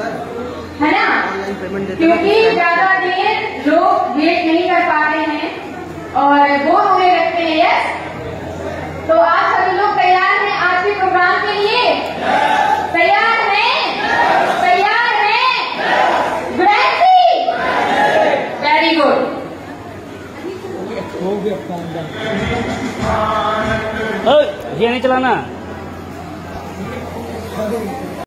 है ना, क्योंकि ज्यादा देर लोग वेट नहीं कर पाते हैं और बोर होने लगते हैं। यस, तो आप सभी लोग तैयार हैं आज के प्रोग्राम के लिए? तैयार हैं? तैयार हैं? ग्रैंडी, वेरी गुड। हो गया ये नहीं चलाना।